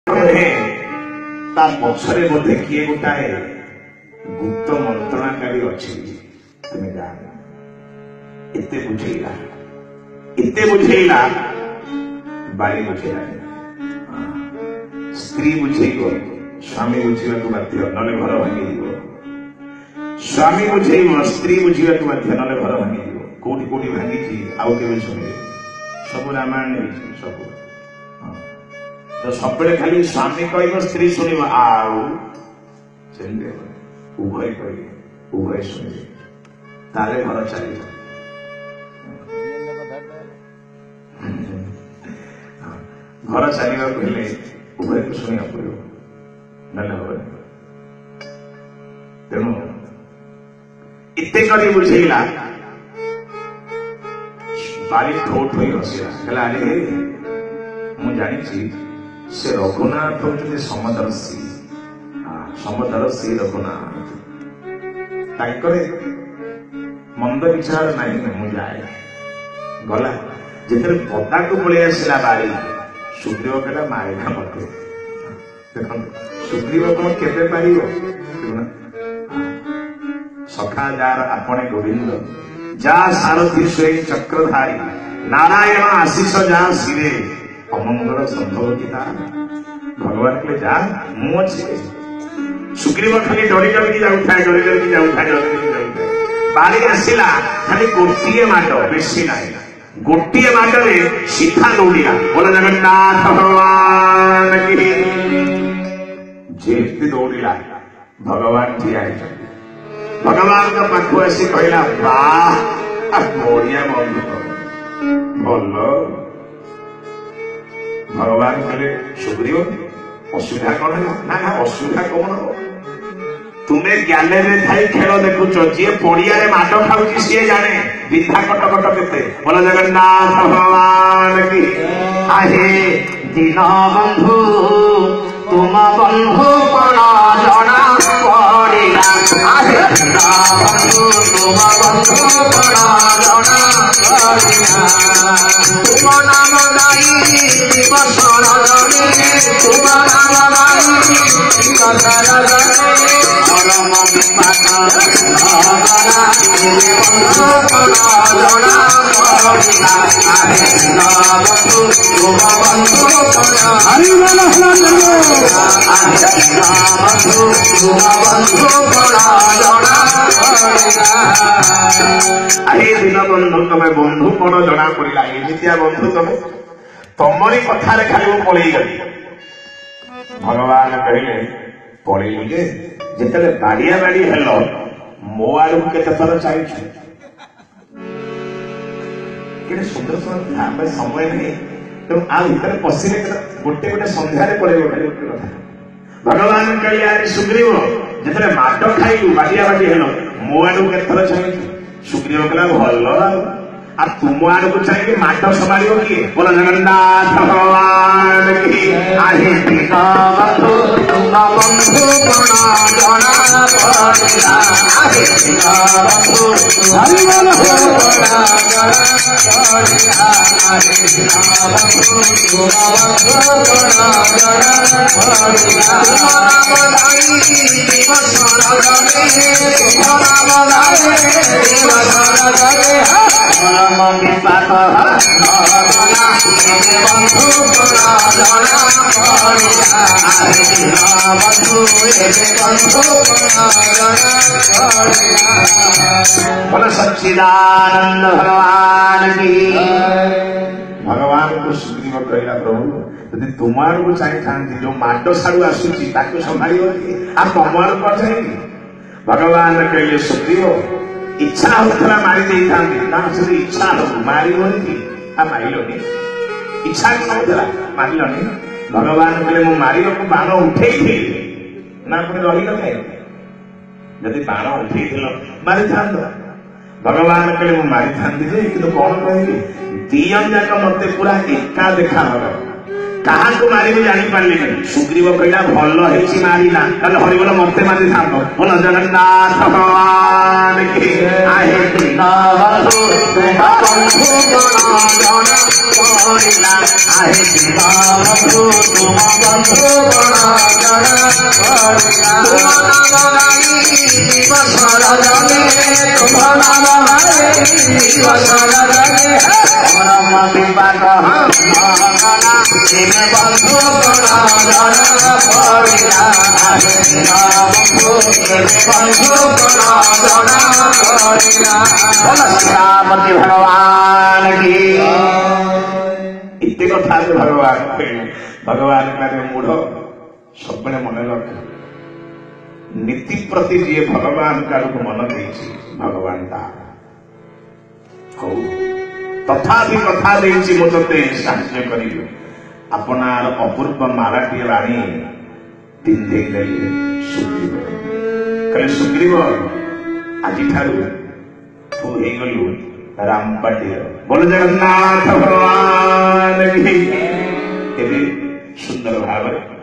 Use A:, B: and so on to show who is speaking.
A: पछरे बोधे किए गोटाए गुप्त मंत्रणाकारी अच्छी तुम्हें जान एते बुझेला बाड़ी बुझेला स्त्री बुझेब स्वामी बुझा बाध्य ना घर भांगी स्वामी बुझेब स्त्री बुझा बाध्य ना घर भांगी कौटी कौटी भांगी आउ के शुणे सब रामायण सब तो सब खाली स्वामी कह स्त्री शुण आउ उभय कह उभय शुणे तारे घर चलिए घर चलने उभय को शुणा पड़ो ना तेणु एत बुझेगा बारी ठोठ हो हसिला अरे मुझे जानी से रघुनाथ होते समदर्शी समदर्शी रघुनाथ मंद विचार नहीं मुझे जाए गला जिते पदा को पलि आसला बारी सुग्रीव कहला मारिना मत देख सुग्रीव कौन केबे पारिबो सखा जार आपणे गोविंद जा सारथी स्वयं चक्रधारी नारायण आशीष जा शिरे अमंगल संभव किता भगवान के जा मु अच्छे सुग्रीव खाली डरी डरी जाऊଥାଏ बारी आसला खाली गोटे माट बेसी ना गोटे माटे सीधा दौड़ा बोला जगन्नाथ भगवान की जेती दौड़ा भगवान ठिया भगवान का पाखु आसी कहला वाह बढ़िया बंधु भल भगवान कहले सुग्रीव असुविधा कौन है ना असुविधा कौन तुम्हें गैलेरी थाई खेल देखुच जी पड़िया माट खाऊँ सी जाने विधा कटकट के बोला जगन्नाथ भगवान की आहे दीन बंधु तुम बंधु कण जना पड़िया आहे दीन बंधु तुम बंधु कण जना पड़िया तुम नाम गाई दिवसर तुम नाम गाई दिवसर परम विपाक दिन बंधु तमें बंधु कौन जना पड़ा एमतिया बंधु तमें तमरी कथार खाली पलि गली भगवान कहले पलू जे जिते बाड़िया बाड़ी हेल मो आड़ को केते थर चाहिए कि सुंदर सुंदर समय नहीं तेणु आ भर पशिले गोटे गोटे सन्धार पड़े गोटे कथा भगवान कहले अरे सुग्रीव जिते माट खाइलु बाड़िया बाड़ी हेल मो आड़ को केते थर चाहिए सुग्रीव कहला भल आ तुम आड़ को चाहिए माट संभाल किए बोला जगन्नाथ भगवान की आहे बंधु तुम बंधु जना पड़िया आहे बंधु हरि बोल जना पड़िया आहे बंधु तुम बंधु जना पड़िया नाम गाई दिवसर तुम नाम गाई दिवसर परम विपाक बंधु जना पड़िया बंधु बोलो सच्चिदानंद भगवान की भगवान को सुग्रीव कहला प्रभु यदि तुमार को चाहिए था जो माट साड़ू आसूची ताको संभाल तुमार को चाहिए भगवान कहले सुग्रीव इच्छा होता मारी दे इच्छा हो मार मारिलोनी इच्छा होता मारिलोनी भगवान कहले मु मार बाण उठे ना पुणी रही जदि बाण उठे मारी था भगवान कहले मु मारी था कि कौन कहली दीजन जाक मत पूरा एका देखा କାହାକୁ ମାରିବି ଜାଣିପାରିଲିନି। ସୁଗ୍ରୀବ କହିଲା ଭଲ ହେଇଛି ମାରିଲା, ତାହେଲେ ହରିବୋଲ ମତେ ମାରିଥାନ୍ତ। ବୋଲ ଜଗନ୍ନାଥ ଭଗବାନ କି ଆହେ ବନ୍ଧୁ श्रीरामति भगवान की इतने कथा भगवान भगवान का मूढ़ सब मन रख नीति प्रति जी भगवान का मन दे भगवान तथापि कथा देती मुझे साहाଯ୍य करी अपनार अपूर्व मालाटी राणी पिंधे देले सुग्रीव कहले सुग्रीव आज तू हो गलु रामपाटी बोल जगन्नाथ भगवान की सुंदर भाव